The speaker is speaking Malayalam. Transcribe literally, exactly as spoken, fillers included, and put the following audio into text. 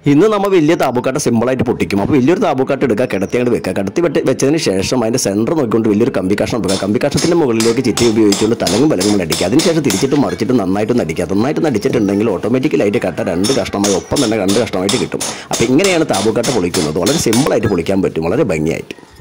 ഇന്ന് നമ്മൾ വലിയ താബൂക്കാട്ട സിമ്പിളായിട്ട് പൊട്ടിക്കും. അപ്പോൾ വലിയൊരു താബൂക്കാട്ട് എടുക്കുക, കിടത്തി അങ്ങോട്ട് വെക്കുക. കിടത്തി വെട്ടി വെച്ചതിന് ശേഷം അതിൻ്റെ സെൻറ്റർ നോക്കിക്കൊണ്ട് വലിയൊരു കമ്പി കഷ്ണം വെക്കുക. കമ്പി കഷ്ണത്തിൻ്റെ മുകളിലേക്ക് ചിറ്റി ഉപയോഗിച്ചുകൊണ്ട് തലങ്ങും വിലങ്ങും അടിക്കുക. അതിനുശേഷം തിരിച്ചിട്ട് മറിച്ചിട്ട് നന്നായിട്ടൊന്ന് അടിക്കുക. നന്നായിട്ട് അടിച്ചിട്ടുണ്ടെങ്കിൽ ഓട്ടോമാറ്റിക്കലായിട്ട് കട്ട രണ്ട് കഷ്ണമായി ഒപ്പം തന്നെ രണ്ട് കഷ്ണമായിട്ട് കിട്ടും. അപ്പോൾ ഇങ്ങനെയാണ് താബൂക്കാട്ട പൊളിക്കുന്നത്. വളരെ സിമ്പിളായിട്ട് പൊളിക്കാൻ പറ്റും, വളരെ ഭംഗിയായിട്ട്.